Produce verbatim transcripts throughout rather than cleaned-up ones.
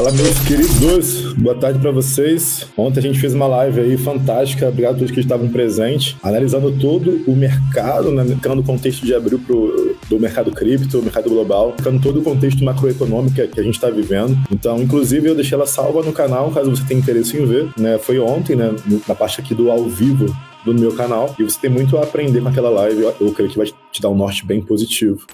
Fala, meus queridos, boa tarde para vocês. Ontem a gente fez uma live aí fantástica, obrigado a todos que estavam presentes, analisando todo o mercado, né, ficando o contexto de abril pro, do mercado cripto, mercado global, ficando todo o contexto macroeconômico que a gente está vivendo. Então, inclusive, eu deixei ela salva no canal, caso você tenha interesse em ver, né? Foi ontem, né, na parte aqui do ao vivo do meu canal, e você tem muito a aprender com aquela live, eu, eu creio que vai te dar um norte bem positivo.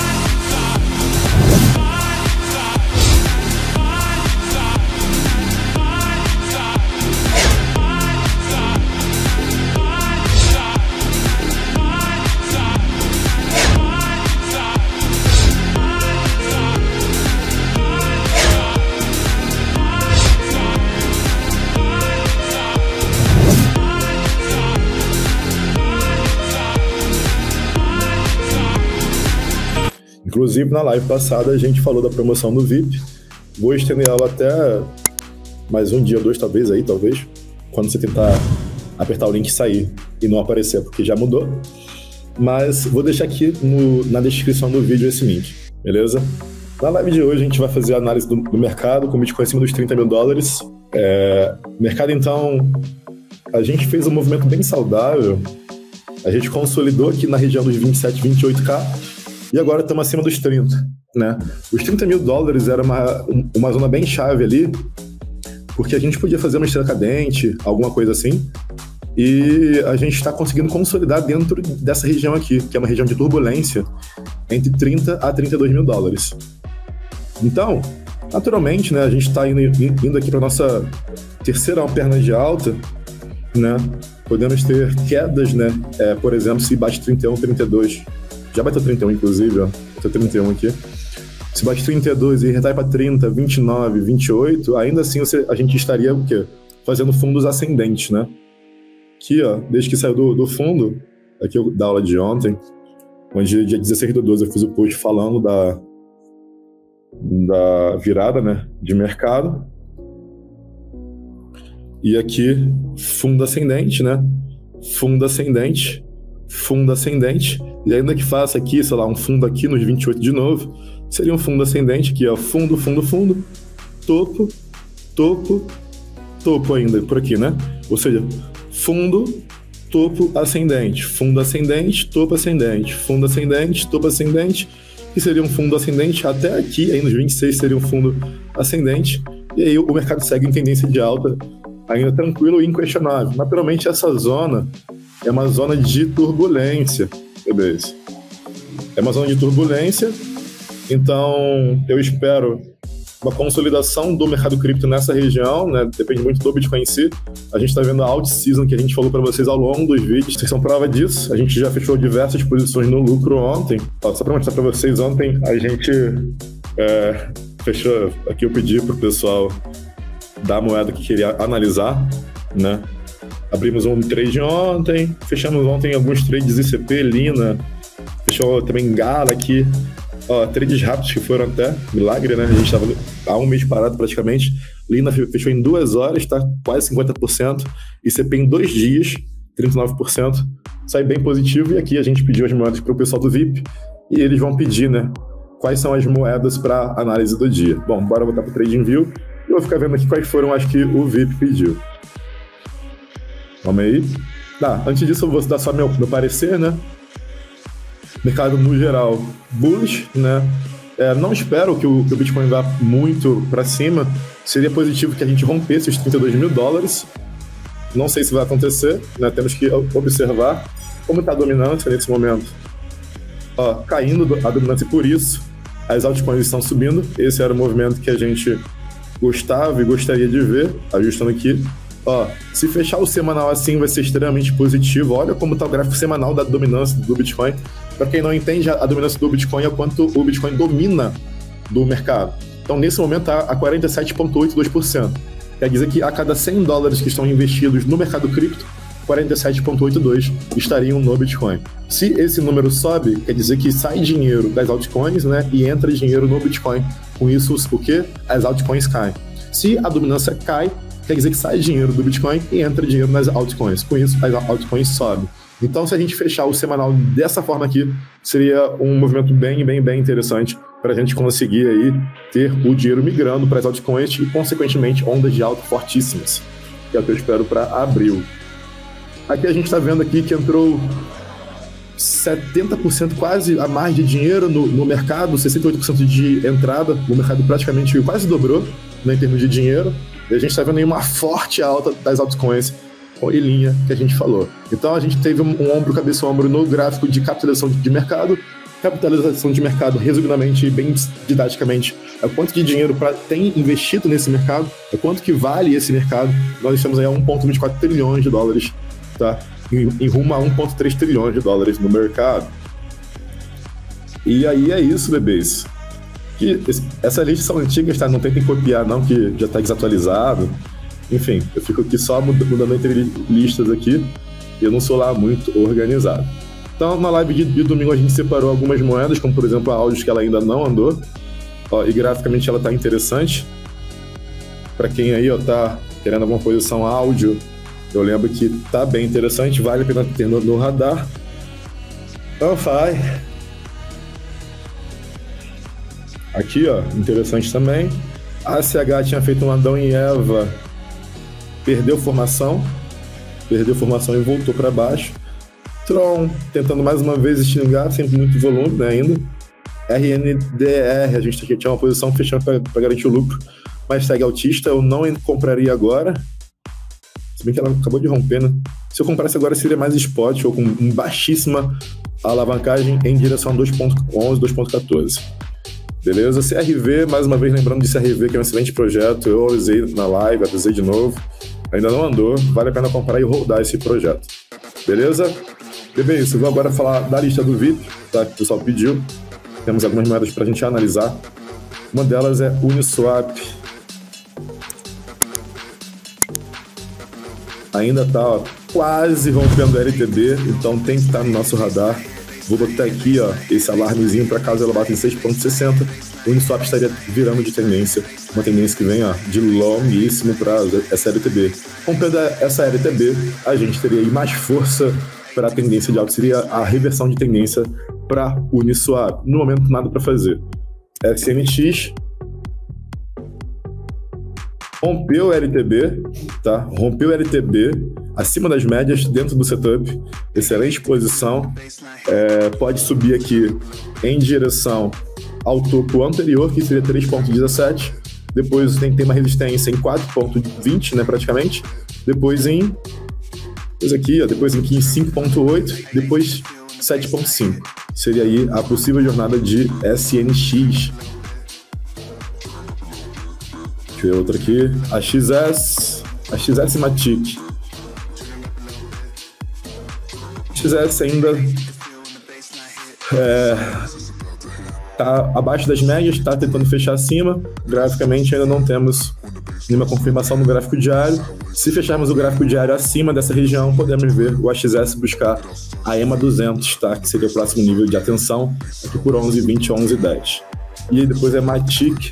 Inclusive, na live passada, a gente falou da promoção do V I P. Vou estender ela até mais um dia, dois, talvez, aí, talvez, quando você tentar apertar o link e sair e não aparecer, porque já mudou. Mas vou deixar aqui no, na descrição do vídeo esse link, beleza? Na live de hoje, a gente vai fazer a análise do, do mercado, com o Bitcoin acima dos trinta mil dólares. É, mercado, então, a gente fez um movimento bem saudável. A gente consolidou aqui na região dos vinte e sete, vinte e oito K. E agora estamos acima dos trinta, né? Os trinta mil dólares era uma, uma zona bem chave ali, porque a gente podia fazer uma estrela cadente, alguma coisa assim, e a gente está conseguindo consolidar dentro dessa região aqui, que é uma região de turbulência, entre trinta a trinta e dois mil dólares. Então, naturalmente, né, a gente está indo, indo aqui para nossa terceira perna de alta, né? Podemos ter quedas, né? É, por exemplo, se bate trinta e um, trinta e dois. Já bateu trinta e um, inclusive, ó. Bateu trinta e um aqui. Se bate trinta e dois e retrai para trinta, vinte e nove, vinte e oito, ainda assim você, a gente estaria o quê? Fazendo fundos ascendentes, né? Aqui, ó, desde que saiu do, do fundo, aqui da aula de ontem, onde dia dezesseis do doze eu fiz o post falando da, da virada, né, de mercado. E aqui, fundo ascendente, né? Fundo ascendente. Fundo ascendente, e ainda que faça aqui, sei lá, um fundo aqui nos vinte e oito de novo, seria um fundo ascendente aqui, ó, fundo, fundo, fundo, topo, topo, topo ainda, por aqui, né? Ou seja, fundo, topo, ascendente, fundo ascendente, topo ascendente, fundo ascendente, topo ascendente, que seria um fundo ascendente até aqui, aí nos vinte e seis seria um fundo ascendente, e aí o mercado segue em tendência de alta, ainda tranquilo e inquestionável. Naturalmente, essa zona é uma zona de turbulência, beleza? É uma zona de turbulência, então eu espero uma consolidação do mercado cripto nessa região, né? Depende muito do Bitcoin em si. A gente está vendo a alt season que a gente falou para vocês ao longo dos vídeos, vocês são prova disso. A gente já fechou diversas posições no lucro ontem. Ó, só para mostrar para vocês, ontem a gente é, fechou, aqui eu pedi para o pessoal da moeda que queria analisar, né? Abrimos um trade ontem, fechamos ontem alguns trades I C P, Lina, fechou também Gala aqui, ó, trades rápidos que foram até, milagre, né? A gente estava há um mês parado praticamente. Lina fechou em duas horas, tá quase cinquenta por cento, I C P em dois dias, trinta e nove por cento, sai bem positivo. E aqui a gente pediu as moedas para o pessoal do V I P e eles vão pedir, né, quais são as moedas para análise do dia. Bom, bora voltar para o Trading View e eu vou ficar vendo aqui quais foram as que o V I P pediu. Vamos aí. Tá, antes disso eu vou dar só meu, meu parecer, né? Mercado no geral bullish, né? É, não espero que o, que o Bitcoin vá muito para cima. Seria positivo que a gente rompesse os trinta e dois mil dólares. Não sei se vai acontecer, né? Temos que observar como está a dominância nesse momento. Ó, caindo a dominância, e por isso as altcoins estão subindo. Esse era o movimento que a gente gostava e gostaria de ver, ajustando aqui. Ó, se fechar o semanal assim vai ser extremamente positivo. Olha como está o gráfico semanal da dominância do Bitcoin. Para quem não entende, a dominância do Bitcoin é quanto o Bitcoin domina do mercado. Então, nesse momento, está a quarenta e sete vírgula oitenta e dois por cento. Quer dizer que a cada cem dólares que estão investidos no mercado cripto, quarenta e sete vírgula oitenta e dois estariam no Bitcoin. Se esse número sobe, quer dizer que sai dinheiro das altcoins, né, e entra dinheiro no Bitcoin. Com isso, o quê? As altcoins caem. Se a dominância cai, quer dizer que sai dinheiro do Bitcoin e entra dinheiro nas altcoins. Com isso, as altcoins sobem. Então, se a gente fechar o semanal dessa forma aqui, seria um movimento bem, bem, bem interessante para a gente conseguir aí ter o dinheiro migrando para as altcoins e, consequentemente, ondas de alta fortíssimas, que é o que eu espero para abril. Aqui a gente está vendo aqui que entrou setenta por cento, quase a mais de dinheiro no, no mercado, sessenta e oito por cento de entrada, o mercado praticamente quase dobrou, né, em termos de dinheiro, e a gente está vendo aí uma forte alta das altcoins e linha que a gente falou. Então a gente teve um, um ombro, cabeça e ombro no gráfico de capitalização de mercado. Capitalização de mercado, resumidamente, bem didaticamente, é quanto de dinheiro pra, tem investido nesse mercado, é quanto que vale esse mercado. Nós estamos aí a um vírgula vinte e quatro trilhões de dólares, tá? Em, em rumo a um vírgula três trilhões de dólares no mercado. E aí é isso, bebês. Que essas listas são antigas, tá? Não tentem copiar, não, que já está desatualizado. Enfim, eu fico aqui só mudando entre listas aqui, e eu não sou lá muito organizado. Então, na live de, de domingo a gente separou algumas moedas, como por exemplo a Audios, que ela ainda não andou. Ó, e graficamente ela tá interessante. Para quem aí ó, tá querendo alguma posição áudio, eu lembro que tá bem interessante, vale a pena ter no, no radar. Então vai. Aqui, ó, interessante também. A A C H tinha feito um Adão e Eva, perdeu formação, perdeu formação e voltou para baixo. Tron tentando mais uma vez estilingar, sempre muito volume, né, ainda. R N D R, a gente tinha uma posição fechando para garantir o lucro, mas segue altista, eu não compraria agora. Se bem que ela acabou de romper, né? Se eu comprasse agora seria mais spot ou com baixíssima alavancagem em direção a dois ponto onze, dois ponto quatorze. Beleza? C R V, mais uma vez lembrando de C R V, que é um excelente projeto, eu avisei na live, avisei de novo, ainda não andou, vale a pena comprar e rodar esse projeto. Beleza? Bem, isso, vou agora falar da lista do V I P, tá? Que o pessoal pediu. Temos algumas moedas para a gente analisar. Uma delas é Uniswap. Ainda está quase rompendo a L T B, então tem que estar no nosso radar. Vou botar aqui ó, esse alarmezinho para caso ela bata em seis ponto sessenta. O Uniswap estaria virando de tendência, uma tendência que vem ó, de longuíssimo prazo, essa L T B. Rompendo essa L T B, a gente teria aí mais força para a tendência de alta, seria a reversão de tendência para Uniswap. No momento, nada para fazer. S N X rompeu o L T B, tá? Rompeu o L T B acima das médias dentro do setup. Excelente posição. É, pode subir aqui em direção ao topo anterior, que seria três ponto dezessete. Depois tem que ter uma resistência em quatro ponto vinte, né, praticamente. Depois em Depois aqui, ó, depois aqui em cinco ponto oito, depois sete ponto cinco. Seria aí a possível jornada de S N X. Deixa eu ver outra aqui. A X S. A X S Matic. X S ainda é, tá abaixo das médias, tá tentando fechar acima. Graficamente ainda não temos nenhuma confirmação no gráfico diário. Se fecharmos o gráfico diário acima dessa região, podemos ver o A X S buscar a EMA duzentos, tá? Que seria o próximo nível de atenção, aqui por onze vinte, onze dez. E depois é Matic.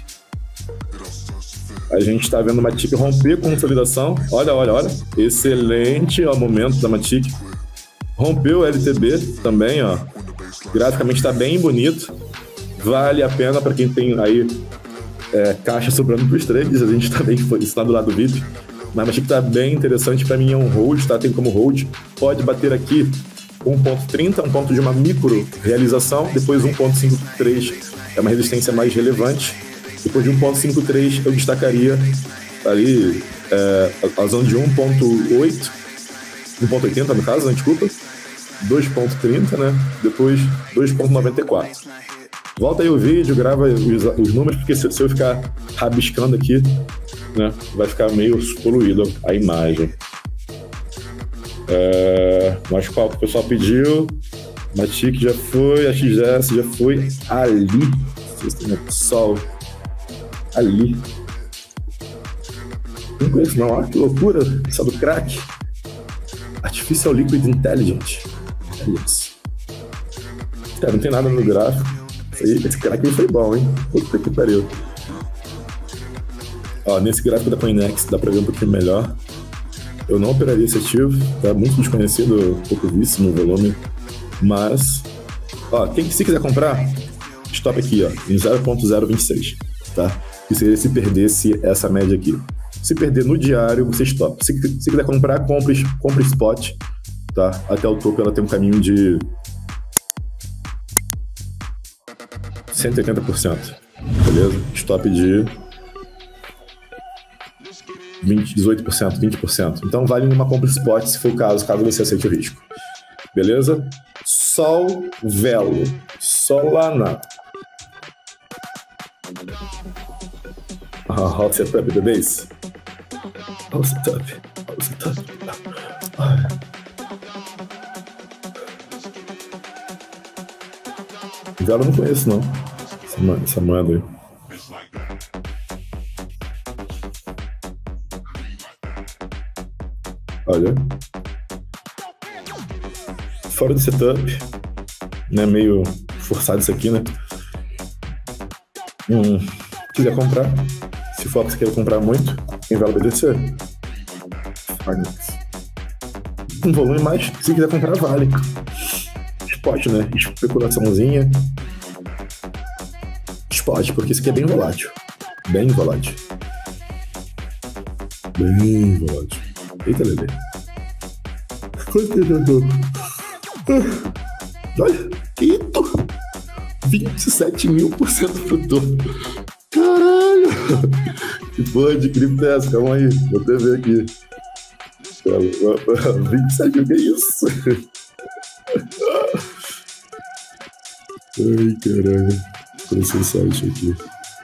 A gente está vendo Matic romper consolidação. Olha, olha, olha. Excelente ó, momento da Matic. Rompeu o L T B também, ó. Graficamente está bem bonito. Vale a pena para quem tem aí é, caixa sobrando para os trades. A gente também foi ensinado lá do vídeo. Mas achei que tá bem interessante, para mim é um hold, tá? Tem como hold, pode bater aqui um ponto trinta, um ponto de uma micro realização, depois um ponto cinquenta e três é uma resistência mais relevante, depois de um ponto cinquenta e três eu destacaria ali é, a zona de um ponto oito, um ponto oitenta no caso, né? Desculpa, dois ponto trinta, né? Depois dois ponto noventa e quatro. Volta aí o vídeo, grava os, os números, porque se, se eu ficar rabiscando aqui, né, vai ficar meio poluída a imagem. É, mas qual que o pessoal pediu? Matic já foi, a X S já foi. Ali. Sol. Ali. Não conheço não, olha que loucura. Essa do crack. Artificial Liquid Intelligence. Intelligence. Cara, não tem nada no gráfico. Esse crack aí foi bom, hein? Puta que pariu. Ó, nesse gráfico da Coinex dá pra ver um pouquinho melhor. Eu não operaria esse ativo, tá muito desconhecido, pouquíssimo volume. Mas, ó, quem se quiser comprar, stop aqui, ó, em zero ponto zero vinte e seis, tá? Que seria se perdesse essa média aqui. Se perder no diário, você stop. Se, se quiser comprar, compre, compre spot, tá? Até o topo ela tem um caminho de cento e oitenta por cento, beleza? Stop de vinte, dezoito por cento, vinte por cento. Então vale uma compra spot se for o caso, caso você aceite o risco. Beleza? Sol Velo. Solana. Ah, how setup the base? How setup? How setup? Ah. Velo eu não conheço, não. Essa, essa moeda aí. Olha. Fora do setup. Né? Meio forçado isso aqui, né? Hum. Se quiser comprar. Se for que você queira comprar muito, em Velo B T C. Um volume mais. Se quiser comprar, vale. Spot, né? Especulaçãozinha. Spot, porque isso aqui é bem volátil. Bem volátil. Bem volátil. Eita, Lelê. Olha, quinto. vinte e sete mil por cento frutor. Caralho. Que porra de cripto é essa? Calma aí. Vou até ver aqui. vinte e sete mil, que é isso? Ai, caralho. Processar isso aqui.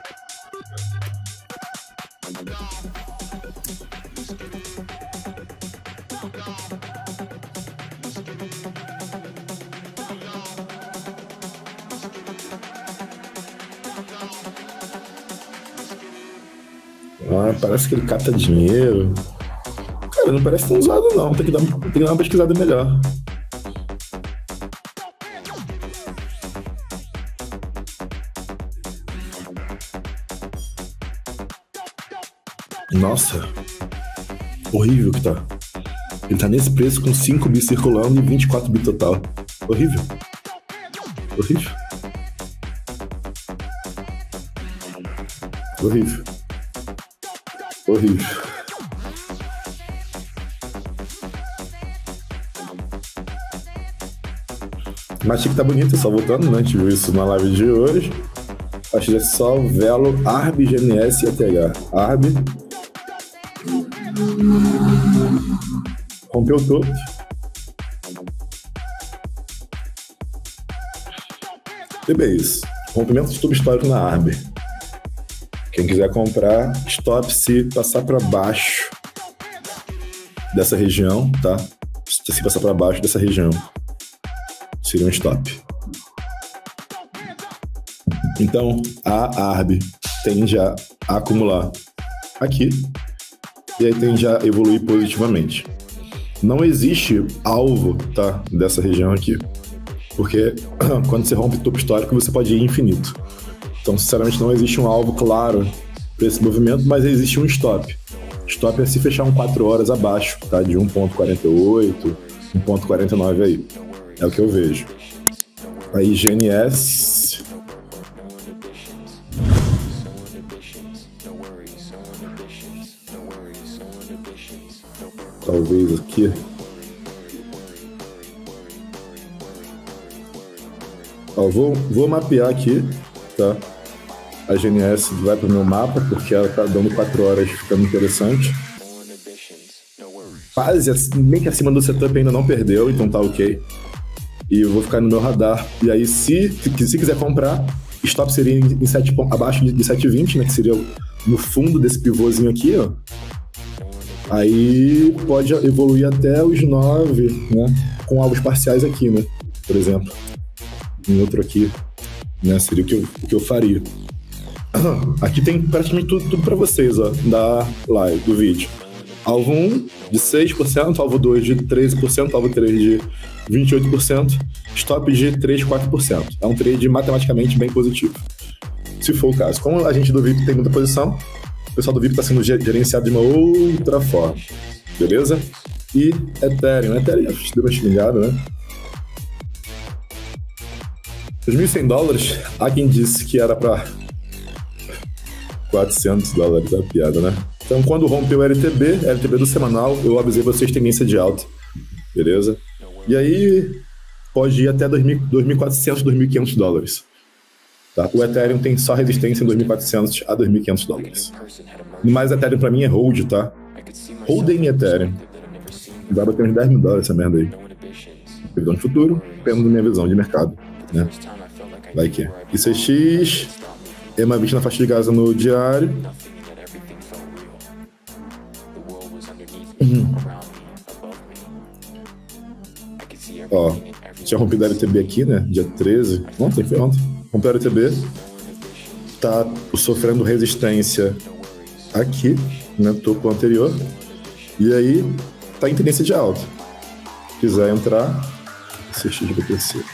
Ah, parece que ele capta dinheiro. Cara, não parece tão usado não. Tem que dar, tem que dar uma pesquisada melhor. Nossa. Horrível que tá. Ele tá nesse preço com cinco bi circulando e vinte e quatro bi total. Horrível. Horrível. Horrível. Horrível. Mas que tá bonito, só voltando, né? A gente viu isso na live de hoje. Acho que é só Velo, A R B, G N S e A T H. A R B. Rompeu o topo. E bem, isso. Rompimento de topo histórico na A R B. Quem quiser comprar, stop se passar para baixo dessa região, tá? Se passar para baixo dessa região, seria um stop. Então, a A R B tende a acumular aqui e aí tende a evoluir positivamente. Não existe alvo, tá, dessa região aqui, porque quando você rompe o topo histórico, você pode ir infinito. Então, sinceramente, não existe um alvo claro para esse movimento, mas existe um stop. Stop é se fechar um quatro horas abaixo, tá? De um ponto quarenta e oito, um ponto quarenta e nove aí. É o que eu vejo. Aí, G N S. Talvez aqui. Ó, vou, vou mapear aqui, tá? A G N S vai para o meu mapa, porque ela tá dando quatro horas, ficando interessante. Quase, meio que acima do setup ainda não perdeu, então tá ok. E eu vou ficar no meu radar. E aí, se, se quiser comprar, stop seria em sete, abaixo de sete vinte, né? Que seria no fundo desse pivôzinho aqui, ó. Aí pode evoluir até os nove, né? Com alvos parciais aqui, né? Por exemplo. Um outro aqui, né? Seria o que eu, o que eu faria. Aqui tem praticamente tudo, tudo para vocês, ó, da live, do vídeo. Alvo um de seis por cento, alvo dois de treze por cento, alvo três de vinte e oito por cento, stop de três, quatro por cento. É um trade matematicamente bem positivo, se for o caso. Como a gente do V I P tem muita posição, o pessoal do V I P está sendo gerenciado de uma outra forma, beleza? E Ethereum, Ethereum deu uma xingada, né? dois mil e cem dólares, há quem disse que era para quatrocentos dólares, é uma piada, né? Então, quando rompeu o L T B, L T B do semanal, eu avisei vocês tendência de alta, beleza? E aí, pode ir até dois mil e quatrocentos, dois mil e quinhentos dólares. Tá? O Ethereum tem só resistência em dois mil e quatrocentos a dois mil e quinhentos dólares. Mas Ethereum pra mim é hold, tá? Hold em Ethereum. Vai bater uns dez mil dólares essa merda aí. Previsão de futuro, dependendo da minha visão de mercado, né? Vai que é. I C X, E M A vinte na faixa de Gaza no diário. Uhum. Ó, tinha rompido a L T B aqui, né? Dia treze. Ontem, foi ontem. Rompeu a L T B. Tá sofrendo resistência aqui, né? Topo anterior. E aí, tá em tendência de alta. Se quiser entrar, C X B T C.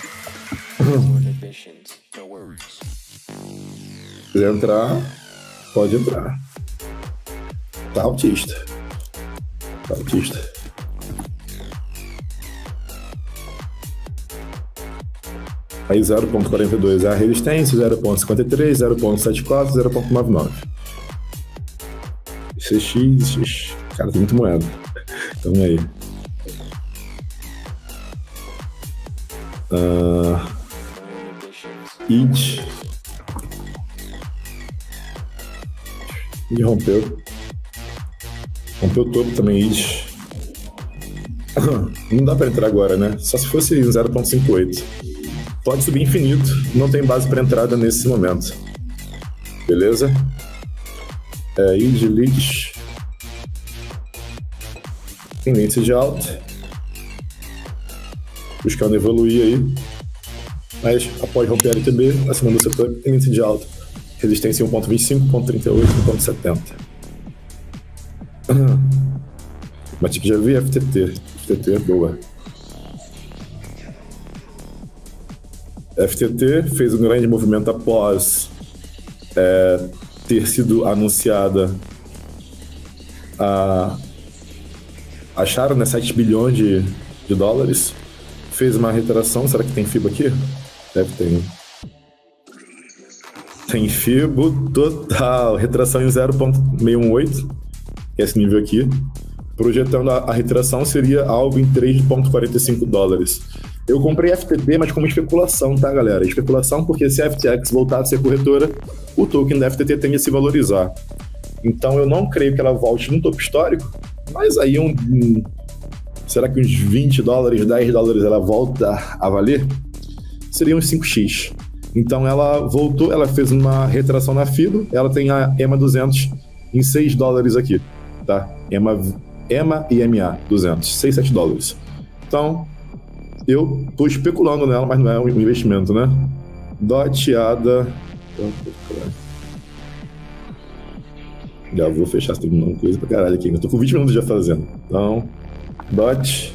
Se quiser entrar, pode entrar. Tá autista. Tá autista. Aí zero ponto quarenta e dois é a resistência, zero ponto cinquenta e três, zero ponto setenta e quatro, zero ponto noventa e nove. C X, X. Cara, tem muita moeda. Então aí. Uh, I D. E rompeu. Rompeu o topo também, I D. Não dá pra entrar agora, né? Só se fosse zero ponto cinquenta e oito. Pode subir infinito, não tem base para entrada nesse momento. Beleza? É, I D, L I D. Tendência de alta. Buscando evoluir aí. Mas após romper a L T B, acima do setor, tendência de alta. Resistência em um ponto vinte e cinco, um ponto trinta e oito, um ponto setenta. Mas que já vi F T T. F T T é boa. F T T fez um grande movimento após é, ter sido anunciada a... Acharam, né, sete bilhões de, de dólares. Fez uma retração. Será que tem F I B aqui? Deve ter. Tem F I B total. Retração em zero ponto seiscentos e dezoito. Esse nível aqui. Projetando a, a retração seria algo em três ponto quarenta e cinco dólares. Eu comprei F T T, mas como especulação, tá, galera? Especulação porque se a F T X voltar a ser corretora, o token da F T T tende a se valorizar. Então eu não creio que ela volte no topo histórico, mas aí um, um será que uns vinte dólares, dez dólares ela volta a valer? Seria uns cinco x. Então ela voltou, ela fez uma retração na F I B A, ela tem a E M A duzentos em seis dólares aqui, tá? E M A, E M A e M A duzentos, seis, sete dólares. Então, eu tô especulando nela, mas não é um investimento, né? Doteada. Já vou fechar essa coisa pra caralho aqui. Eu tô com vinte minutos já fazendo. Então, Dot.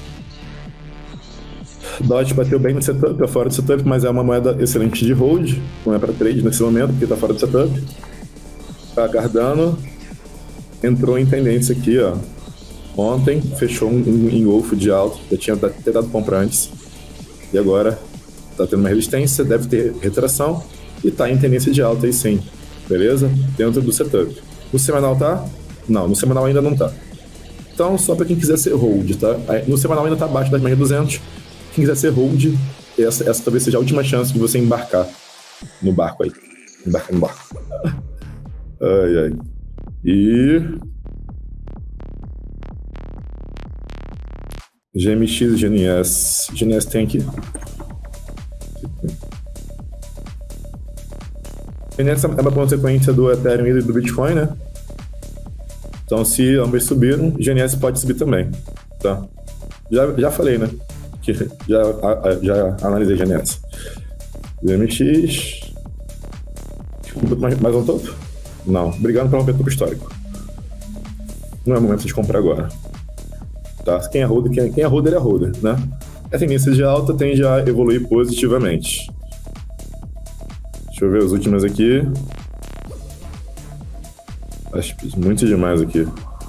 Dot bateu bem no setup, é fora do setup, mas é uma moeda excelente de hold. Não é pra trade nesse momento, porque tá fora do setup. Tá aguardando. Entrou em tendência aqui, ó. Ontem fechou um, um engolfo de alto, já tinha até dado compra antes. E agora tá tendo uma resistência, deve ter retração e tá em tendência de alta aí sim. Beleza? Dentro do setup. No semanal tá? Não, no semanal ainda não tá. Então, só para quem quiser ser hold, tá? No semanal ainda tá abaixo das médias duzentos. Quem quiser ser hold, essa, essa talvez seja a última chance de você embarcar no barco aí. Embarcar no barco. Ai, ai. E... G M X e G N S. G N S tem aqui. G N S é uma consequência do Ethereum e do Bitcoin, né? Então, se ambas subiram, G N S pode subir também, tá? Já, já falei, né? Que já, já analisei G N S. G M X... Mais, mais um topo? Não. Obrigado por romper topo histórico. Não é momento de comprar agora. Tá? Quem é holder, quem, quem é holder é holder, né? A tendência de alta tende a evoluir positivamente. Deixa eu ver as últimas aqui. Acho muito demais aqui.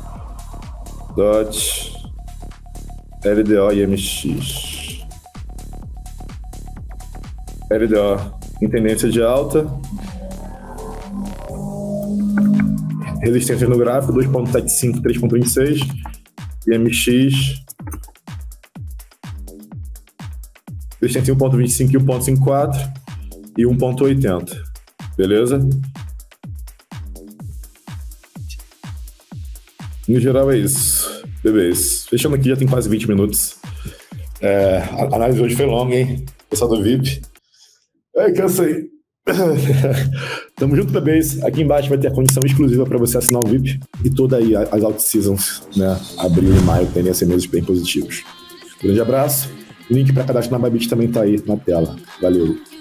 Dot, L D O e M X. L D O em tendência de alta. Resistências no gráfico, dois ponto setenta e cinco, três ponto vinte e seis. E M X. Resistência em um ponto vinte e cinco e um ponto cinquenta e quatro. E um ponto oitenta. Beleza? No geral é isso. Beleza. Fechando aqui, já tem quase vinte minutos. É, a análise hoje foi longa, hein? Pessoal do V I P. Ai, cansei. Tamo junto, bebês. Aqui embaixo vai ter a condição exclusiva para você assinar o V I P e toda aí as alt seasons, né? Abril e maio tendem a ser meses bem positivos. Grande abraço. Link para cadastro na Bybit também tá aí na tela. Valeu.